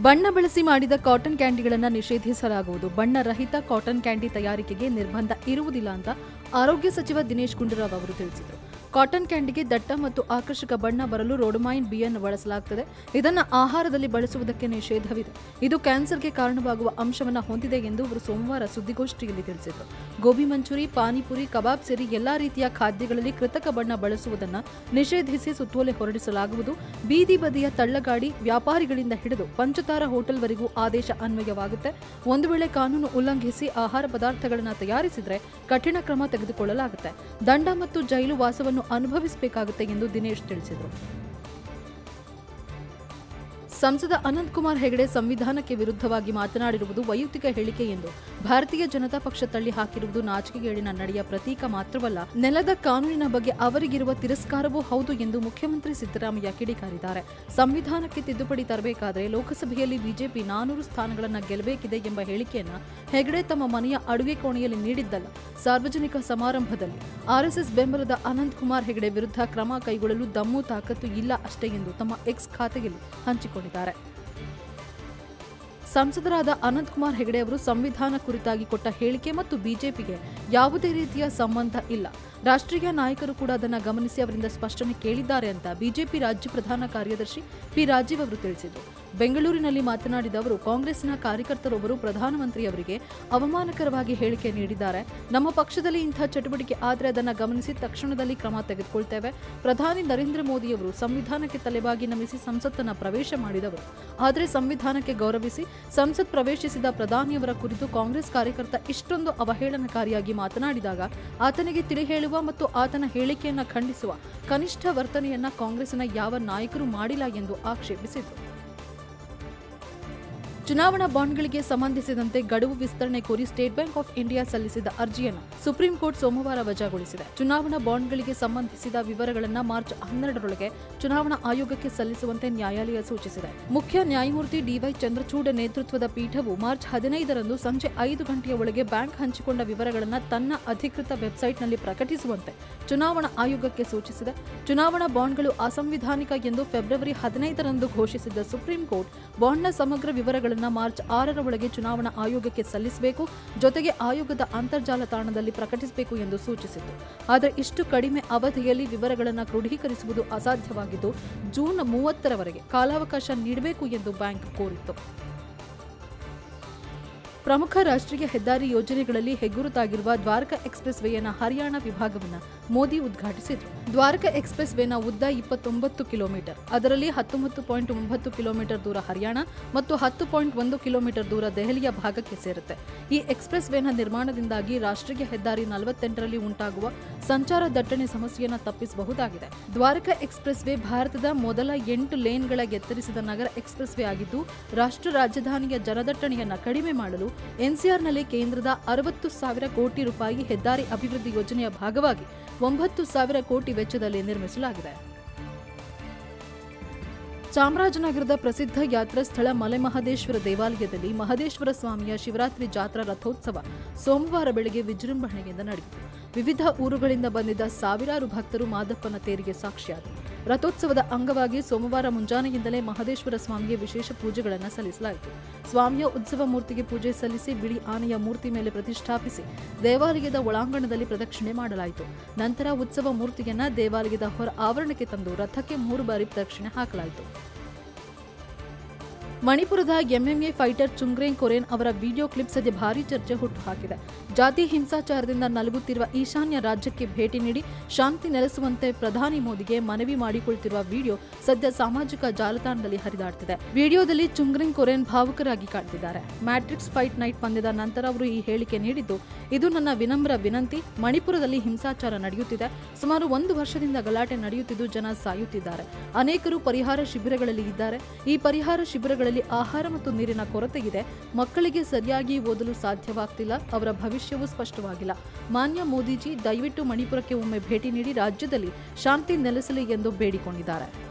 ಬಣ್ಣ ಬಳಸಿ ಮಾಡಿದ ಕಾಟನ್ ಕ್ಯಾಂಡಿಗಳನ್ನು ನಿಷೇಧಿಸಲಾಗುವುದು. ಬಣ್ಣ ರಹಿತ ಕಾಟನ್ ಕ್ಯಾಂಡಿ ತಯಾರಿಕೆಗೆ ನಿರ್ಬಂಧ ಇರುವುದಿಲ್ಲ ಅಂತ ಆರೋಗ್ಯ ಸಚಿವ ದಿನೇಶ್ ಗುಂಡೂರಾವ್ ಅವರು ತಿಳಿಸಿದರು. ಕಾಟನ್ ಕ್ಯಾಂಡಿಗೆ ದಟ್ಟ ಮತ್ತು ಆಕರ್ಷಕ ಬಣ್ಣ ಬರಲು ರೋಡಮೈನ್ ಬಿ ಅನ್ನು ಬಳಸಲಾಗುತ್ತದೆ. ಇದನ್ನು ಆಹಾರದಲ್ಲಿ ಬಳಸುವುದಕ್ಕೆ ನಿಷೇಧವಿದೆ. ಇದು ಕ್ಯಾನ್ಸರ್ಗೆ ಕಾರಣವಾಗುವ ಅಂಶವನ್ನು ಹೊಂದಿದೆ ಎಂದು ಅವರು ಸೋಮವಾರ ಸುದ್ದಿಗೋಷ್ಠಿಯಲ್ಲಿ ತಿಳಿಸಿದರು. ಗೋಬಿ ಮಂಚೂರಿ, ಪಾನಿಪುರಿ, ಕಬಾಬ್ ಸೇರಿ ಎಲ್ಲಾ ರೀತಿಯ ಖಾದ್ಯಗಳಲ್ಲಿ ಕೃತಕ ಬಣ್ಣ ಬಳಸುವುದನ್ನು ನಿಷೇಧಿಸಿ ಸುತ್ತೋಲೆ ಹೊರಡಿಸಲಾಗುವುದು. ಬೀದಿ ಬದಿಯ ತಳ್ಳಗಾಡಿ ವ್ಯಾಪಾರಿಗಳಿಂದ ಹಿಡಿದು ಪಂಚತಾರ ಹೋಟೆಲ್ವರೆಗೂ ಆದೇಶ ಅನ್ವಯವಾಗುತ್ತೆ. ಒಂದು ವೇಳೆ ಕಾನೂನು ಉಲ್ಲಂಘಿಸಿ ಆಹಾರ ಪದಾರ್ಥಗಳನ್ನು ತಯಾರಿಸಿದರೆ ಕಠಿಣ ಕ್ರಮ ತೆಗೆದುಕೊಳ್ಳಲಾಗುತ್ತೆ. ದಂಡ ಮತ್ತು ಜೈಲು ವಾಸವನ್ನು ಅನುಭವಿಸಬೇಕಾಗುತ್ತೆ ಎಂದು ದಿನೇಶ್ ತಿಳಿಸಿದರು. ಸಂಸದ ಅನಂತ್ ಕುಮಾರ್ ಹೆಗಡೆ ಸಂವಿಧಾನಕ್ಕೆ ವಿರುದ್ಧವಾಗಿ ಮಾತನಾಡಿರುವುದು ವೈಯಕ್ತಿಕ ಹೇಳಿಕೆ ಎಂದು ಭಾರತೀಯ ಜನತಾ ಪಕ್ಷ ತಳ್ಳಿ ಹಾಕಿರುವುದು ನಾಚಿಕೆಗೇಡಿನ ನಡೆಯ ಪ್ರತೀಕ ಮಾತ್ರವಲ್ಲ, ನೆಲದ ಕಾನೂನಿನ ಬಗ್ಗೆ ಅವರಿಗಿರುವ ತಿರಸ್ಕಾರವೂ ಹೌದು ಎಂದು ಮುಖ್ಯಮಂತ್ರಿ ಸಿದ್ದರಾಮಯ್ಯ ಕಿಡಿಕಾರಿದ್ದಾರೆ. ಸಂವಿಧಾನಕ್ಕೆ ತಿದ್ದುಪಡಿ ತರಬೇಕಾದರೆ ಲೋಕಸಭೆಯಲ್ಲಿ ಬಿಜೆಪಿ 400 ಸ್ಥಾನಗಳನ್ನು ಗೆಲ್ಲಬೇಕಿದೆ ಎಂಬ ಹೇಳಿಕೆಯನ್ನು ಹೆಗಡೆ ತಮ್ಮ ಮನೆಯ ಅಡುಗೆ ಕೋಣೆಯಲ್ಲಿ ನೀಡಿದ್ದಲ್ಲ, ಸಾರ್ವಜನಿಕ ಸಮಾರಂಭದಲ್ಲಿ. ಆರ್ಎಸ್ಎಸ್ ಬೆಂಬಲದ ಅನಂತ್ ಕುಮಾರ್ ಹೆಗಡೆ ವಿರುದ್ಧ ಕ್ರಮ ಕೈಗೊಳ್ಳಲು ದಮ್ಮು ತಾಕತ್ತು ಇಲ್ಲ ಅಷ್ಟೇ ಎಂದು ತಮ್ಮ ಎಕ್ಸ್ ಖಾತೆಯಲ್ಲಿ ಹಂಚಿಕೊಂಡಿದ್ದಾರೆ. ಸಂಸದರಾದ ಅನಂತ್ ಕುಮಾರ್ ಹೆಗಡೆ ಅವರು ಸಂವಿಧಾನ ಕುರಿತಾಗಿ ಕೊಟ್ಟ ಹೇಳಿಕೆ ಮತ್ತು ಬಿಜೆಪಿಗೆ ಯಾವುದೇ ರೀತಿಯ ಸಂಬಂಧ ಇಲ್ಲ. ರಾಷ್ಟ್ರೀಯ ನಾಯಕರು ಕೂಡ ಅದನ್ನು ಗಮನಿಸಿ ಅವರಿಂದ ಸ್ಪಷ್ಟನೆ ಕೇಳಿದ್ದಾರೆ ಅಂತ ಬಿಜೆಪಿ ರಾಜ್ಯ ಪ್ರಧಾನ ಕಾರ್ಯದರ್ಶಿ ಪಿ ರಾಜೀವ್ ಅವರು ತಿಳಿಸಿದರು. ಬೆಂಗಳೂರಿನಲ್ಲಿ ಮಾತನಾಡಿದ ಅವರು, ಕಾಂಗ್ರೆಸ್ನ ಕಾರ್ಯಕರ್ತರೊಬ್ಬರು ಪ್ರಧಾನಮಂತ್ರಿಯವರಿಗೆ ಅವಮಾನಕರವಾಗಿ ಹೇಳಿಕೆ ನೀಡಿದ್ದಾರೆ. ನಮ್ಮ ಪಕ್ಷದಲ್ಲಿ ಇಂಥ ಚಟುವಟಿಕೆ ಆದರೆ ಅದನ್ನು ಗಮನಿಸಿ ತಕ್ಷಣದಲ್ಲಿ ಕ್ರಮ ತೆಗೆದುಕೊಳ್ತೇವೆ. ಪ್ರಧಾನಿ ನರೇಂದ್ರ ಮೋದಿಯವರು ಸಂವಿಧಾನಕ್ಕೆ ತಲೆಬಾಗಿ ನಮಿಸಿ ಸಂಸತ್ತನ್ನು ಪ್ರವೇಶ ಮಾಡಿದವರು. ಆದರೆ ಸಂವಿಧಾನಕ್ಕೆ ಗೌರವಿಸಿ ಸಂಸತ್ ಪ್ರವೇಶಿಸಿದ ಪ್ರಧಾನಿಯವರ ಕುರಿತು ಕಾಂಗ್ರೆಸ್ ಕಾರ್ಯಕರ್ತ ಇಷ್ಟೊಂದು ಅವಹೇಳನಕಾರಿಯಾಗಿ ಮಾತನಾಡಿದಾಗ ಆತನಿಗೆ ತಿಳಿ ಹೇಳುವ ಮತ್ತು ಆತನ ಹೇಳಿಕೆಯನ್ನು ಖಂಡಿಸುವ ಕನಿಷ್ಠ ವರ್ತನೆಯನ್ನ ಕಾಂಗ್ರೆಸ್ನ ಯಾವ ನಾಯಕರು ಮಾಡಿಲ್ಲ ಎಂದು ಆಕ್ಷೇಪಿಸಿದರು. ಚುನಾವಣಾ ಬಾಂಡ್ಗಳಿಗೆ ಸಂಬಂಧಿಸಿದಂತೆ ಗಡುವು ವಿಸ್ತರಣೆ ಕೋರಿ ಸ್ಟೇಟ್ ಬ್ಯಾಂಕ್ ಆಫ್ ಇಂಡಿಯಾ ಸಲ್ಲಿಸಿದ ಅರ್ಜಿಯನ್ನು ಸುಪ್ರೀಂ ಕೋರ್ಟ್ ಸೋಮವಾರ ವಜಾಗೊಳಿಸಿದೆ. ಚುನಾವಣಾ ಬಾಂಡ್ಗಳಿಗೆ ಸಂಬಂಧಿಸಿದ ವಿವರಗಳನ್ನು ಮಾರ್ಚ್ 12ರೊಳಗೆ ಚುನಾವಣಾ ಆಯೋಗಕ್ಕೆ ಸಲ್ಲಿಸುವಂತೆ ನ್ಯಾಯಾಲಯ ಸೂಚಿಸಿದೆ. ಮುಖ್ಯ ನ್ಯಾಯಮೂರ್ತಿ ಡಿವೈ ಚಂದ್ರಚೂಡ್ ನೇತೃತ್ವದ ಪೀಠವು ಮಾರ್ಚ್ 15ರಂದು ಸಂಜೆ 5 ಗಂಟೆಯ ಒಳಗೆ ಬ್ಯಾಂಕ್ ಹಂಚಿಕೊಂಡ ವಿವರಗಳನ್ನು ತನ್ನ ಅಧಿಕೃತ ವೆಬ್ಸೈಟ್ನಲ್ಲಿ ಪ್ರಕಟಿಸುವಂತೆ ಚುನಾವಣಾ ಆಯೋಗಕ್ಕೆ ಸೂಚಿಸಿದೆ. ಚುನಾವಣಾ ಬಾಂಡ್ಗಳು ಅಸಂವಿಧಾನಿಕ ಎಂದು ಫೆಬ್ರವರಿ 15ರಂದು ಘೋಷಿಸಿದ್ದ ಸುಪ್ರೀಂ ಕೋರ್ಟ್ ಬಾಂಡ್ನ ಸಮಗ್ರ ವಿವರಗಳನ್ನು ಮಾರ್ಚ್ 6ರ ಒಳಗೆ ಚುನಾವಣಾ ಆಯೋಗಕ್ಕೆ ಸಲ್ಲಿಸಬೇಕು, ಜೊತೆಗೆ ಆಯೋಗದ ಅಂತರ್ಜಾಲ ತಾಣದಲ್ಲಿ ಪ್ರಕಟಿಸಬೇಕು ಎಂದು ಸೂಚಿಸಿತ್ತು. ಆದರೆ ಇಷ್ಟು ಕಡಿಮೆ ಅವಧಿಯಲ್ಲಿ ವಿವರಗಳನ್ನು ಕ್ರೋಢೀಕರಿಸುವುದು ಅಸಾಧ್ಯವಾಗಿದ್ದು ಜೂನ್ 30ರವರೆಗೆ ಕಾಲಾವಕಾಶ ನೀಡಬೇಕು ಎಂದು ಬ್ಯಾಂಕ್ ಕೋರಿತ್ತು. ಪ್ರಮುಖ ರಾಷ್ಟ್ರೀಯ ಹೆದ್ದಾರಿ ಯೋಜನೆಗಳಲ್ಲಿ ಹೆಗ್ಗುರುತಾಗಿರುವ ದ್ವಾರಕಾ ಎಕ್ಸ್‌ಪ್ರೆಸ್ ವೇಯನ ಹರಿಯಾಣ ವಿಭಾಗವನ್ನು ಮೋದಿ ಉದ್ಘಾಟಿಸಿದರು. ದ್ವಾರಕಾ ಎಕ್ಸ್‌ಪ್ರೆಸ್ ವೇನ ಉದ್ದ 29 ಕಿಲೋಮೀಟರ್. ಅದರಲ್ಲಿ 19.9 ಕಿಲೋಮೀಟರ್ ದೂರ ಹರಿಯಾಣ ಮತ್ತು 10.1 ಕಿಲೋಮೀಟರ್ ದೂರ ದೆಹಲಿಯ ಭಾಗಕ್ಕೆ ಸೇರುತ್ತೆ. ಈ ಎಕ್ಸ್‌ಪ್ರೆಸ್ ವೇನ ನಿರ್ಮಾಣದಿಂದಾಗಿ ರಾಷ್ಟ್ರೀಯ ಹೆದ್ದಾರಿ 48ರಲ್ಲಿ ಉಂಟಾಗುವ ಸಂಚಾರ ದಟ್ಟಣೆ ಸಮಸ್ಯೆಯನ್ನು ತಪ್ಪಿಸಬಹುದಾಗಿದೆ. ದ್ವಾರಕಾ ಎಕ್ಸ್‌ಪ್ರೆಸ್ ವೇ ಭಾರತದ ಮೊದಲ 8 ಲೇನ್ಗಳ ಎತ್ತರಿಸಿದ ನಗರ ಎಕ್ಸ್‌ಪ್ರೆಸ್ ವೇ ಆಗಿದ್ದು ರಾಷ್ಟ್ರ ರಾಜಧಾನಿಯ ಜನದಟ್ಟಣೆಯನ್ನು ಕಡಿಮೆ ಮಾಡಲು ಎನ್ಸಿಆರ್ನಲ್ಲಿ ಕೇಂದ್ರದ 60,000 ಕೋಟಿ ರೂಪಾಯಿ ಹೆದ್ದಾರಿ ಅಭಿವೃದ್ಧಿ ಯೋಜನೆಯ ಭಾಗವಾಗಿ 9,000 ಕೋಟಿ ವೆಚ್ಚದಲ್ಲಿ ನಿರ್ಮಿಸಲಾಗಿದೆ. ಚಾಮರಾಜನಗರದ ಪ್ರಸಿದ್ಧ ಯಾತ್ರಾ ಸ್ಥಳ ಮಲೆಮಹದೇಶ್ವರ ದೇವಾಲಯದಲ್ಲಿ ಮಹದೇಶ್ವರ ಸ್ವಾಮಿಯ ಶಿವರಾತ್ರಿ ಜಾತ್ರಾ ರಥೋತ್ಸವ ಸೋಮವಾರ ಬೆಳಗ್ಗೆ ವಿಜೃಂಭಣೆಯಿಂದ ನಡೆಯಿತು. ವಿವಿಧ ಊರುಗಳಿಂದ ಬಂದಿದ್ದ ಸಾವಿರಾರು ಭಕ್ತರು ಮಾದಪ್ಪನ ತೇರಿಗೆ ಸಾಕ್ಷಿಯಾದರು. ರಥೋತ್ಸವದ ಅಂಗವಾಗಿ ಸೋಮವಾರ ಮುಂಜಾನೆಯಿಂದಲೇ ಮಹದೇಶ್ವರ ಸ್ವಾಮಿಗೆ ವಿಶೇಷ ಪೂಜೆಗಳನ್ನು ಸಲ್ಲಿಸಲಾಯಿತು. ಸ್ವಾಮಿಯ ಉತ್ಸವ ಮೂರ್ತಿಗೆ ಪೂಜೆ ಸಲ್ಲಿಸಿ ಬಿಳಿ ಆನೆಯ ಮೂರ್ತಿ ಮೇಲೆ ಪ್ರತಿಷ್ಠಾಪಿಸಿ ದೇವಾಲಯದ ಒಳಾಂಗಣದಲ್ಲಿ ಪ್ರದಕ್ಷಿಣೆ ಮಾಡಲಾಯಿತು. ನಂತರ ಉತ್ಸವ ಮೂರ್ತಿಯನ್ನ ದೇವಾಲಯದ ಹೊರ ಆವರಣಕ್ಕೆ ತಂದು ರಥಕ್ಕೆ 3 ಬಾರಿ ಪ್ರದಕ್ಷಿಣೆ ಹಾಕಲಾಯಿತು. ಮಣಿಪುರದ ಎಂಎಂಎ ಫೈಟರ್ ಚುಂಗ್ರೇಂಗ್ ಕೊರೆನ್ ಅವರ ವಿಡಿಯೋ ಕ್ಲಿಪ್ ಸದ್ಯ ಭಾರೀ ಚರ್ಚೆ ಹುಟ್ಟುಹಾಕಿದೆ. ಜಾತಿ ಹಿಂಸಾಚಾರದಿಂದ ನಲುಗುತ್ತಿರುವ ಈಶಾನ್ಯ ರಾಜ್ಯಕ್ಕೆ ಭೇಟಿ ನೀಡಿ ಶಾಂತಿ ನೆಲೆಸುವಂತೆ ಪ್ರಧಾನಿ ಮೋದಿಗೆ ಮನವಿ ಮಾಡಿಕೊಳ್ಳುತ್ತಿರುವ ವಿಡಿಯೋ ಸದ್ಯ ಸಾಮಾಜಿಕ ಜಾಲತಾಣದಲ್ಲಿ ಹರಿದಾಡ್ತಿದೆ. ವಿಡಿಯೋದಲ್ಲಿ ಚುಂಗ್ರೇಂಗ್ ಕೊರೆನ್ ಭಾವುಕರಾಗಿ ಕಾಣ್ತಿದ್ದಾರೆ. ಮ್ಯಾಟ್ರಿಕ್ಸ್ ಫೈಟ್ ನೈಟ್ ಪಂದ್ಯದ ನಂತರ ಅವರು ಈ ಹೇಳಿಕೆ ನೀಡಿದ್ದು, ಇದು ನನ್ನ ವಿನಮ್ರ ವಿನಂತಿ. ಮಣಿಪುರದಲ್ಲಿ ಹಿಂಸಾಚಾರ ನಡೆಯುತ್ತಿದೆ. ಸುಮಾರು 1 ವರ್ಷದಿಂದ ಗಲಾಟೆ ನಡೆಯುತ್ತಿದ್ದು ಜನ ಸಾಯುತ್ತಿದ್ದಾರೆ. ಅನೇಕರು ಪರಿಹಾರ ಶಿಬಿರಗಳಲ್ಲಿ ಇದ್ದಾರೆ. ಈ ಪರಿಹಾರ ಶಿಬಿರಗಳಲ್ಲಿ ಆಹಾರ ಮತ್ತು ನೀರಿನ ಕೊರತೆ ಇದೆ. ಮಕ್ಕಳಿಗೆ ಸರಿಯಾಗಿ ಓದಲು ಸಾಧ್ಯವಾಗ್ತಿಲ್ಲ. ಅವರ ಭವಿಷ್ಯವೂ ಸ್ಪಷ್ಟವಾಗಿಲ್ಲ. ಮಾನ್ಯ ಮೋದಿಜಿ, ದಯವಿಟ್ಟು ಮಣಿಪುರಕ್ಕೆ ಒಮ್ಮೆ ಭೇಟಿ ನೀಡಿ ರಾಜ್ಯದಲ್ಲಿ ಶಾಂತಿ ನೆಲೆಸಲಿ ಎಂದು ಬೇಡಿಕೊಂಡಿದ್ದಾರೆ.